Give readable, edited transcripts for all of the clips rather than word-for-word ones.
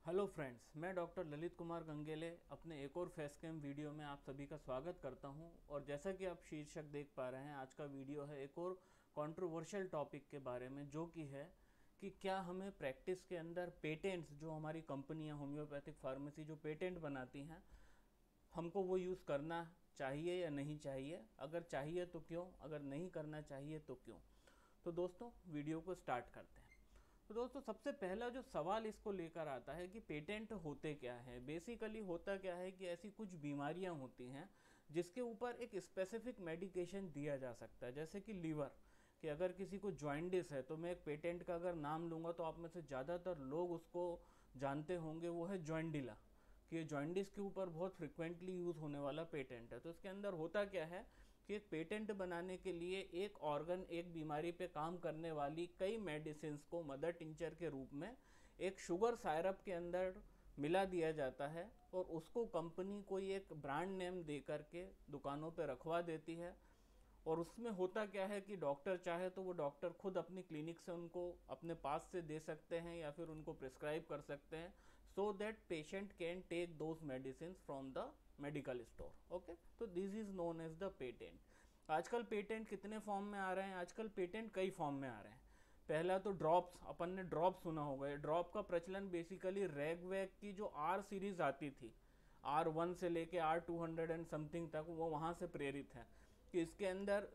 Hello friends, मैं doctor Lalit Kumar Gangele अपने एक और फेस कैम वीडियो में आप सभी का स्वागत करता हूं। और जैसा कि आप शीर्षक देख पा रहे हैं, आज का वीडियो है एक और कंट्रोवर्शियल टॉपिक के बारे में, जो कि है कि क्या हमें प्रैक्टिस के अंदर पेटेंट्स, जो हमारी कंपनियां होम्योपैथिक फार्मेसी जो पेटेंट बनाती हैं, हमको वो यूज़ करना चाहिए या नहीं चाहिए। अगर चाहिए तो क्यों, अगर नहीं करना चाहिए तो क्यों। तो दोस्तों, वीडियो को स्टार्ट करते हैं। तो दोस्तों, सबसे पहला जो सवाल इसको लेकर आता है कि पेटेंट होते क्या है। बेसिकली होता क्या है कि ऐसी कुछ बीमारियां होती हैं जिसके ऊपर एक स्पेसिफिक मेडिकेशन दिया जा सकता है। जैसे कि लीवर, कि अगर किसी को जॉइंडिस है तो मैं एक पेटेंट का अगर नाम लूँगा तो आप में से ज़्यादातर लोग उसको जानते होंगे, वो है जॉइंडिला। कि ये जॉइंडिस के ऊपर बहुत फ्रिक्वेंटली यूज़ होने वाला पेटेंट है। तो इसके अंदर होता क्या है कि एक पेटेंट बनाने के लिए एक ऑर्गन, एक बीमारी पे काम करने वाली कई मेडिसिन को मदर टिंचर के रूप में एक शुगर सायरप के अंदर मिला दिया जाता है, और उसको कंपनी कोई एक ब्रांड नेम दे करके दुकानों पे रखवा देती है। और उसमें होता क्या है कि डॉक्टर चाहे तो वो डॉक्टर खुद अपनी क्लिनिक से उनको अपने पास से दे सकते हैं या फिर उनको प्रिस्क्राइब कर सकते हैं, so that patient can take those medicine from the medical store. Okay, तो this is known as the patent. आजकल पेटेंट कितने फॉर्म में आ रहे हैं? आजकल पेटेंट कई फॉर्म में आ रहे हैं। पहला तो ड्रॉप्स, अपन ने ड्रॉप सुना होगा। ड्रॉप का प्रचलन बेसिकली रैगवैग की जो आर सीरीज आती थी, R1 से लेके R200 एंड समथिंग तक, वो वहाँ से प्रेरित है। कि इसके अंदर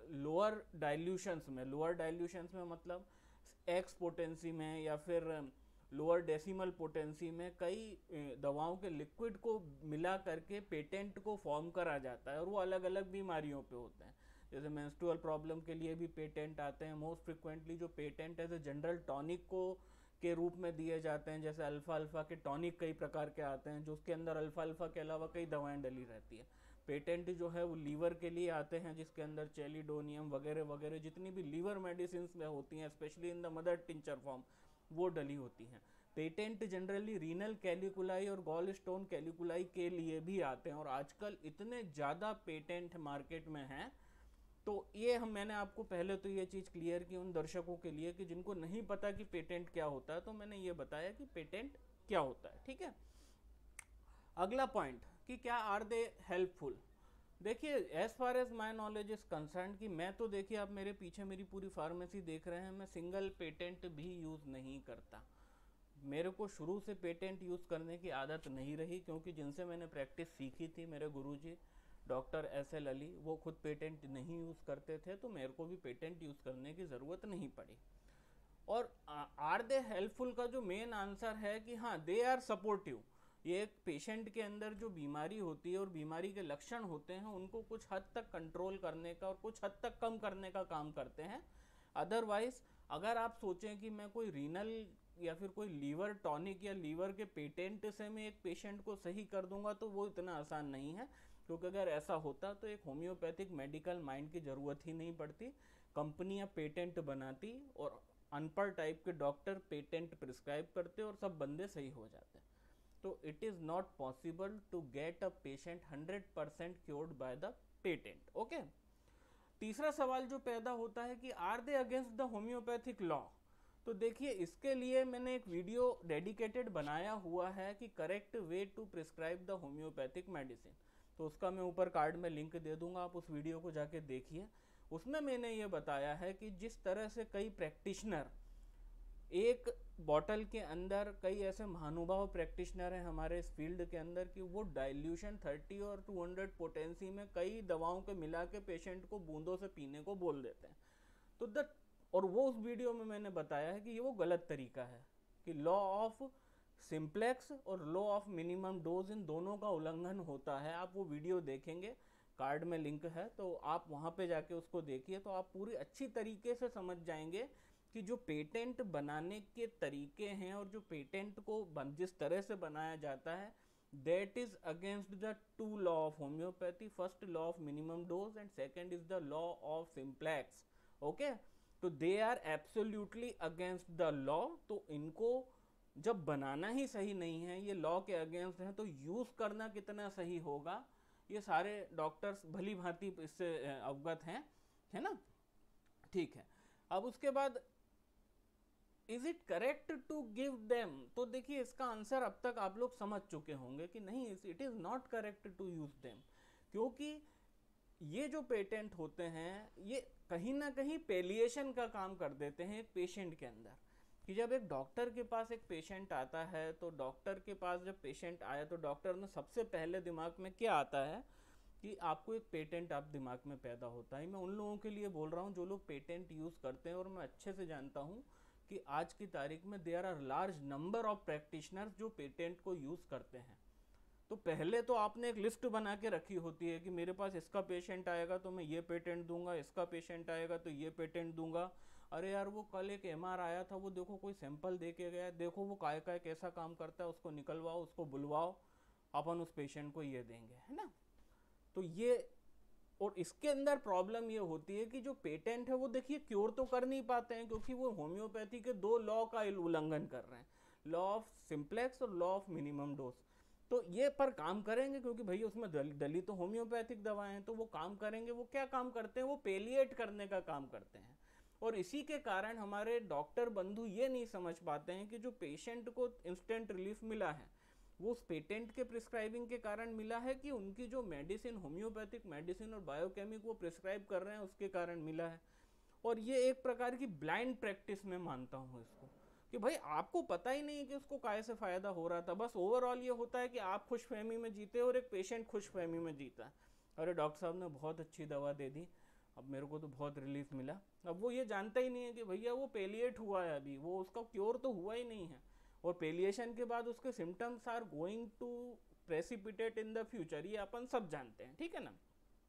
लोअर डाइल्यूशंस में मतलब एक्स पोटेंसी में या फिर लोअर डेसिमल पोटेंसी में कई दवाओं के लिक्विड को मिला करके पेटेंट को फॉर्म करा जाता है, और वो अलग अलग बीमारियों पे होते हैं। जैसे मेंस्ट्रुअल प्रॉब्लम के लिए भी पेटेंट आते हैं। मोस्ट फ्रिक्वेंटली जो patent as a general tonic को के रूप में दिए जाते हैं, जैसे अल्फा अल्फा के टॉनिक कई प्रकार के आते हैं, जो उसके अंदर अल्फा अल्फा के अलावा कई दवाएं डली रहती है। पेटेंट जो है वो लीवर के लिए आते हैं, जिसके अंदर चेलिडोनियम वगैरह वगैरह जितनी भी लीवर मेडिसिन में होती हैं, specially in the mother tincture form, वो डली होती हैं। पेटेंट जनरली रीनल कैलिकुलाई और गॉल स्टोन कैलिकुलाई के लिए भी आते हैं, और आजकल इतने ज़्यादा पेटेंट मार्केट में हैं। तो ये मैंने आपको पहले तो ये चीज़ क्लियर की उन दर्शकों के लिए कि जिनको नहीं पता कि पेटेंट क्या होता है, तो मैंने ये बताया कि पेटेंट क्या होता है। ठीक है, अगला पॉइंट कि क्या आर दे हेल्पफुल। देखिए, as far as my knowledge is concerned, कि मैं तो, देखिए आप मेरे पीछे मेरी पूरी फार्मेसी देख रहे हैं, मैं सिंगल पेटेंट भी यूज़ नहीं करता। मेरे को शुरू से पेटेंट यूज़ करने की आदत नहीं रही, क्योंकि जिनसे मैंने प्रैक्टिस सीखी थी, मेरे गुरुजी डॉक्टर S L अली, वो खुद पेटेंट नहीं यूज़ करते थे, तो मेरे को भी पेटेंट यूज़ करने की ज़रूरत नहीं पड़ी। और आर दे हेल्पफुल का जो मेन आंसर है कि हाँ, दे आर सपोर्टिव। ये एक पेशेंट के अंदर जो बीमारी होती है और बीमारी के लक्षण होते हैं, उनको कुछ हद तक कंट्रोल करने का और कुछ हद तक कम करने का काम करते हैं। अदरवाइज अगर आप सोचें कि मैं कोई रीनल या फिर कोई लीवर टॉनिक या लीवर के पेटेंट से मैं एक पेशेंट को सही कर दूंगा, तो वो इतना आसान नहीं है। क्योंकि अगर ऐसा होता तो एक होम्योपैथिक मेडिकल माइंड की ज़रूरत ही नहीं पड़ती। कंपनियां पेटेंट बनाती और अनपढ़ टाइप के डॉक्टर पेटेंट प्रिस्क्राइब करते और सब बंदे सही हो जाते। तो it is not possible to get a patient 100% cured by the patent. Okay, तीसरा सवाल जो पैदा होता है कि are they against the homeopathic law. तो देखिए, इसके लिए मैंने एक वीडियो डेडिकेटेड बनाया हुआ है कि correct way to prescribe the homeopathic medicine. तो उसका मैं ऊपर कार्ड में लिंक दे दूंगा, आप उस वीडियो को जाके देखिए। उसमें मैंने ये बताया है कि जिस तरह से कई प्रैक्टिशनर एक बॉटल के अंदर, कई ऐसे महानुभाव प्रैक्टिशनर हैं हमारे इस फील्ड के अंदर कि वो डाइल्यूशन 30 और 200 पोटेंसी में कई दवाओं के मिला के पेशेंट को बूंदों से पीने को बोल देते हैं। तो और वो उस वीडियो में मैंने बताया है कि ये वो गलत तरीका है, कि लॉ ऑफ सिंप्लेक्स और लॉ ऑफ मिनिमम डोज, इन दोनों का उल्लंघन होता है। आप वो वीडियो देखेंगे, कार्ड में लिंक है, तो आप वहाँ पे जाके उसको देखिए, तो आप पूरी अच्छी तरीके से समझ जाएंगे कि जो पेटेंट बनाने के तरीके हैं और जो पेटेंट को जिस तरह से बनाया जाता है, that is against the two law of homeopathy. First law of minimum dose and second is the law of simplex. Okay, तो they are absolutely against the law. तो इनको जब बनाना ही सही नहीं है, ये लॉ के अगेंस्ट है, तो यूज करना कितना सही होगा, ये सारे डॉक्टर्स भली भांति इससे अवगत हैं, है ना। ठीक है, अब उसके बाद is it correct to give them? तो देखिए इसका आंसर अब तक आप लोग समझ चुके होंगे कि नहीं, it is not correct to use them, क्योंकि ये जो पेटेंट होते हैं ये कहीं ना कहीं पेलिएशन का काम कर देते हैं एक पेशेंट के अंदर। कि जब एक डॉक्टर के पास एक पेशेंट आता है, तो डॉक्टर के पास जब पेशेंट आया तो डॉक्टर ने सबसे पहले दिमाग में क्या आता है कि आपको एक पेटेंट आप दिमाग में पैदा होता है। मैं उन लोगों के लिए बोल रहा हूँ जो लोग पेटेंट यूज़ करते हैं, और मैं अच्छे से जानता हूँ कि आज की तारीख में there are large number of practitioners जो पेटेंट को यूज़ करते हैं। तो पहले तो आपने एक लिस्ट बना के रखी होती है कि मेरे पास इसका पेशेंट आएगा तो मैं ये पेटेंट दूंगा, इसका पेशेंट आएगा तो ये पेटेंट दूंगा। अरे यार वो कल एक एमआर आया था, वो देखो कोई सैंपल दे के गया, देखो वो काय काय कैसा काम करता है, उसको निकलवाओ, उसको बुलवाओ, अपन उस पेशेंट को ये देंगे, है ना। तो ये, और इसके अंदर प्रॉब्लम ये होती है कि जो पेटेंट है वो देखिए क्योर तो कर नहीं पाते हैं, क्योंकि वो होम्योपैथी के दो लॉ का उल्लंघन कर रहे हैं, लॉ ऑफ सिंप्लेक्स और लॉ ऑफ मिनिमम डोज। तो ये पर काम करेंगे क्योंकि भैया उसमें दलित तो होम्योपैथिक दवाएं हैं, तो वो काम करेंगे। वो क्या काम करते हैं? वो पेलिएट करने का काम करते हैं। और इसी के कारण हमारे डॉक्टर बंधु ये नहीं समझ पाते हैं कि जो पेशेंट को इंस्टेंट रिलीफ मिला है वो उस पेटेंट के प्रिस्क्राइबिंग के कारण मिला है कि उनकी जो मेडिसिन, होम्योपैथिक मेडिसिन और बायोकेमिक वो प्रिस्क्राइब कर रहे हैं उसके कारण मिला है। और ये एक प्रकार की ब्लाइंड प्रैक्टिस में मानता हूँ इसको, कि भाई आपको पता ही नहीं कि उसको काय से फायदा हो रहा था। बस ओवरऑल ये होता है कि आप खुशफहमी में जीते और एक पेशेंट खुशफहमी में जीता है। अरे डॉक्टर साहब ने बहुत अच्छी दवा दे दी, अब मेरे को तो बहुत रिलीफ मिला। अब वो ये जानता ही नहीं है कि भैया वो पेलिएट हुआ है, अभी वो उसका क्योर तो हुआ ही नहीं है, और पेलिएशन के बाद उसके symptoms are going to precipitate in the future, ये अपन सब जानते हैं, ठीक है ना।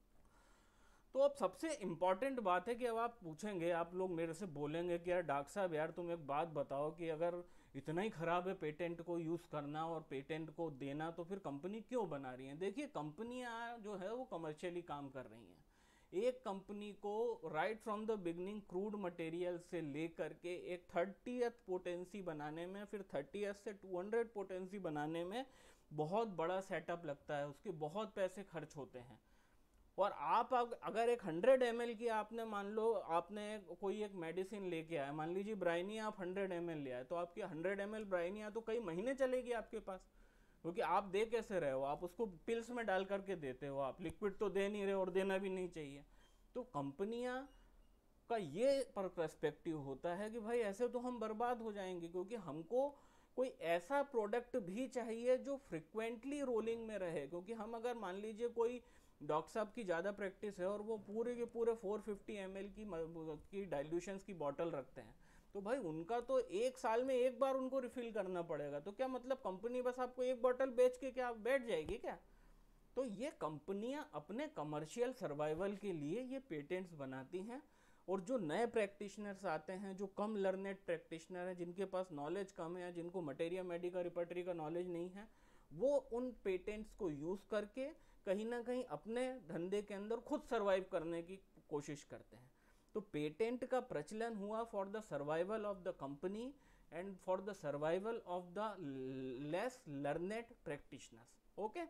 तो अब सबसे इम्पॉर्टेंट बात है कि अब आप पूछेंगे, आप लोग मेरे से बोलेंगे कि यार डॉक्टर साहब यार तुम एक बात बताओ कि अगर इतना ही खराब है पेटेंट को यूज़ करना और पेटेंट को देना, तो फिर कंपनी क्यों बना रही हैं? देखिए कंपनियां जो है वो कमर्शियली काम कर रही हैं। एक कंपनी को right from the beginning crude material से लेकर के एक 30th पोटेंसी बनाने में, फिर 30th से 200 पोटेंसी बनाने में बहुत बड़ा सेटअप लगता है, उसके बहुत पैसे खर्च होते हैं। और आप अगर एक 100 ml की आपने, मान लो आपने कोई एक मेडिसिन लेके आया, मान लीजिए ब्राइनिया आप 100 ml ले आए, तो आपकी 100 ml ब्राइनिया तो कई महीने चलेगी आपके पास, क्योंकि आप दे कैसे रहे हो, आप उसको पिल्स में डाल करके देते हो, आप लिक्विड तो दे नहीं रहे और देना भी नहीं चाहिए। तो कंपनियां का ये पर्सपेक्टिव होता है कि भाई ऐसे तो हम बर्बाद हो जाएंगे, क्योंकि हमको कोई ऐसा प्रोडक्ट भी चाहिए जो फ्रिक्वेंटली रोलिंग में रहे। क्योंकि हम अगर मान लीजिए कोई डॉक्टर साहब की ज़्यादा प्रैक्टिस है और वो पूरे के पूरे 450 ml की डाइल्यूशंस की बॉटल रखते हैं, तो भाई उनका तो एक साल में एक बार उनको रिफिल करना पड़ेगा। तो क्या मतलब कंपनी बस आपको एक बॉटल बेच के क्या बैठ जाएगी क्या? तो ये कंपनियां अपने कमर्शियल सर्वाइवल के लिए ये पेटेंट्स बनाती हैं, और जो नए प्रैक्टिशनर्स आते हैं, जो कम लर्नेड प्रैक्टिशनर हैं, जिनके पास नॉलेज कम है, जिनको मटेरिया मेडिका रिपर्टरी का नॉलेज नहीं है, वो उन पेटेंट्स को यूज़ करके कहीं ना कहीं अपने धंधे के अंदर खुद सर्वाइव करने की कोशिश करते हैं। तो पेटेंट का प्रचलन हुआ for the survival of the company and for the survival of the less learned practitioners. Okay,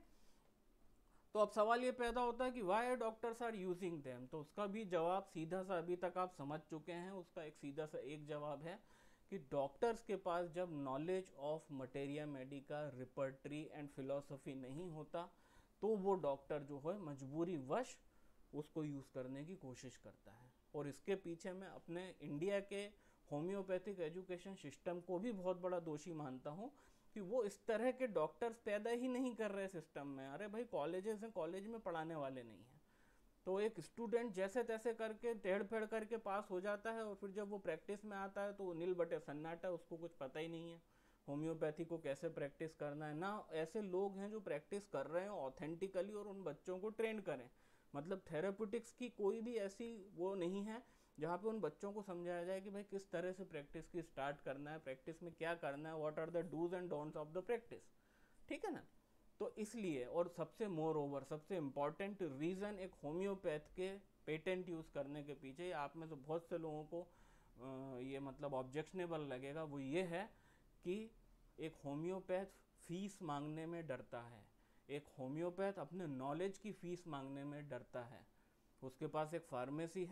तो अब सवाल ये पैदा होता है कि why doctors are using them. तो उसका भी जवाब सीधा सा अभी तक आप समझ चुके हैं। उसका एक सीधा सा एक जवाब है कि डॉक्टर्स के पास जब knowledge of materia medica repertory and philosophy नहीं होता, तो वो डॉक्टर जो है मजबूरी वश उसको यूज़ करने की कोशिश करता है। और इसके पीछे मैं अपने इंडिया के होम्योपैथिक एजुकेशन सिस्टम को भी बहुत बड़ा दोषी मानता हूँ कि वो इस तरह के डॉक्टर्स पैदा ही नहीं कर रहे सिस्टम में। अरे भाई कॉलेजेस हैं, कॉलेज में पढ़ाने वाले नहीं हैं, तो एक स्टूडेंट जैसे तैसे करके टेढ़ फेढ़ करके पास हो जाता है, और फिर जब वो प्रैक्टिस में आता है तो वो नील बटे सन्नाटा, उसको कुछ पता ही नहीं है होम्योपैथी को कैसे प्रैक्टिस करना है। ना ऐसे लोग हैं जो प्रैक्टिस कर रहे हैं ऑथेंटिकली और उन बच्चों को ट्रेन करें। मतलब थेरेप्यूटिक्स की कोई भी ऐसी वो नहीं है जहाँ पे उन बच्चों को समझाया जाए कि भाई किस तरह से प्रैक्टिस की स्टार्ट करना है, प्रैक्टिस में क्या करना है, what are the dos and don'ts of the practice, ठीक है ना। तो इसलिए, और सबसे मोर ओवर सबसे इम्पॉर्टेंट रीज़न एक होम्योपैथ के पेटेंट यूज़ करने के पीछे, आप में से बहुत से लोगों को ये मतलब ऑब्जेक्शनेबल लगेगा, वो ये है कि एक होम्योपैथ फीस मांगने में डरता है। एक होम्योपैथ अपने नॉलेज की फीस मांगने में डरता है। उसके पास एक फार्मेसी है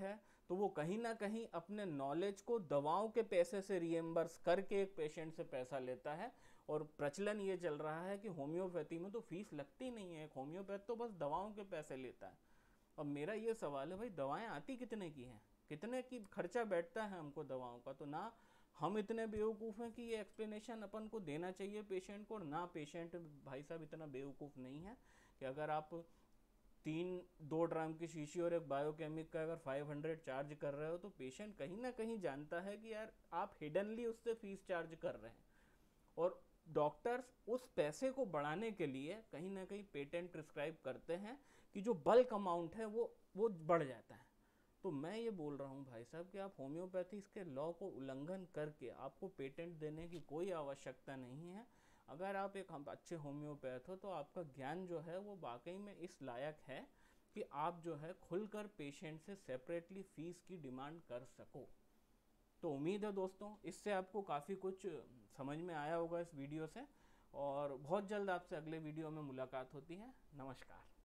तो वो कहीं ना कहीं अपने नॉलेज को दवाओं के पैसे से रिएम्बर्स करके एक पेशेंट से पैसा लेता है। और प्रचलन ये चल रहा है कि होम्योपैथी में तो फीस लगती नहीं है, होम्योपैथ तो बस दवाओं के पैसे लेता है। अब मेरा ये सवाल है भाई, दवाएं आती कितने की हैं, कितने की खर्चा बैठता है हमको दवाओं का? तो ना हम इतने बेवकूफ़ हैं कि ये एक्सप्लेनेशन अपन को देना चाहिए पेशेंट को, और ना पेशेंट भाई साहब इतना बेवकूफ़ नहीं है कि अगर आप 2 ड्राम की शीशी और एक बायोकेमिक का अगर 500 चार्ज कर रहे हो तो पेशेंट कहीं ना कहीं जानता है कि यार आप हिडनली उससे फीस चार्ज कर रहे हैं। और डॉक्टर्स उस पैसे को बढ़ाने के लिए कहीं ना कहीं पेटेंट प्रिस्क्राइब करते हैं कि जो बल्क अमाउंट है वो बढ़ जाता है। तो मैं ये बोल रहा हूँ भाई साहब कि आप होम्योपैथी के लॉ को उल्लंघन करके आपको पेटेंट देने की कोई आवश्यकता नहीं है। अगर आप एक अच्छे होम्योपैथ हो तो आपका ज्ञान जो है वो वाकई में इस लायक है कि आप जो है खुलकर पेशेंट से सेपरेटली फीस की डिमांड कर सको। तो उम्मीद है दोस्तों इससे आपको काफ़ी कुछ समझ में आया होगा इस वीडियो से, और बहुत जल्द आपसे अगले वीडियो में मुलाकात होती है। नमस्कार।